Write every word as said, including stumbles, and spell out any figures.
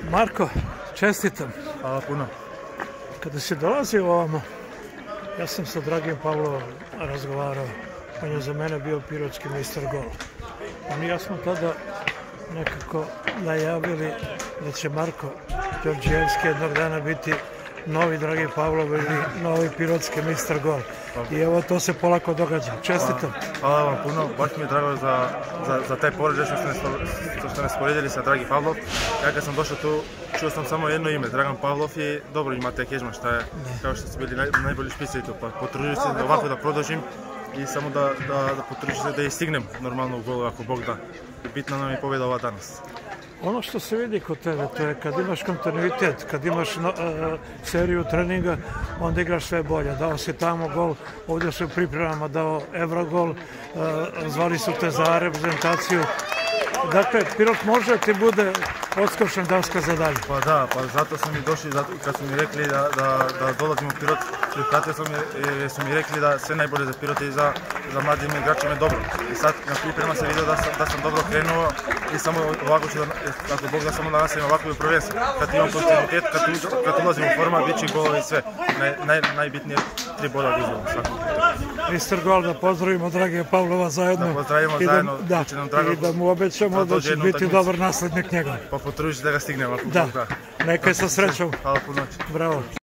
Marko, čestitam. Hvala puno. Kada si dolazio ovamo, ja sam sa Dragim Pavlovom razgovarao. On je za mene bio pirotski mister gol. A mi ja smo tada nekako najavili da će Marko Đorđijevski jednog dana biti novi Dragi Pavlov ili novi pirotski mister gol. I evo to se polako događa. Čestitam. Hvala vam puno. Baš mi je drago za, za, za taj porođaj što ste, ste nas sporedili sa Dragi Pavlov. Ja kad sam došao tu, čuo sam samo jedno ime, Dragan Pavlov, i dobro imate kežma šta je, kao što ste bili naj, najbolji špice tu, pa potrudit se da ovako da produžim i samo da, da, da potrudit se da i stignem normalno u golu ako Bog da. Bitna nam je pobjeda ova danas. Ono što se vidi kod tebe, to je kad imaš kontinuitet, kad imaš no, e, seriju treninga, onda igraš sve bolje. Dao si tamo gol, ovdje su pripremama dao Evrogol, e, zvali su te za reprezentaciju. Dakle, Pirot može ti bude odskočna daska za dalje. Pa da, pa zato su mi došli, zato, kad su mi rekli da, da, da dolazim u Pirot, prihvatili su mi, su mi rekli da sve najbolje za Pirot i za, za mladim igračima je dobro. I sad na priprema se vidio da sam, da sam dobro krenuo i samo ovako ću da, ako Bog da samo da nastavim ovako i prvenstvo. Kad imam kontinuitet, kad, kad ulazim u forma, bit će golovi i sve. Naj, naj, najbitnije tri boda oduzimam svakog. mister Gol, da pozdravimo Dragija Pavlova zajedno. Da pozdravimo i da, zajedno. Da, i da mu obećamo da, da će biti dobar naslednik njega. Pa potrudit ću da ga stignem ako da. Bog da. Neka je sa srećom. Hvala puno. Bravo.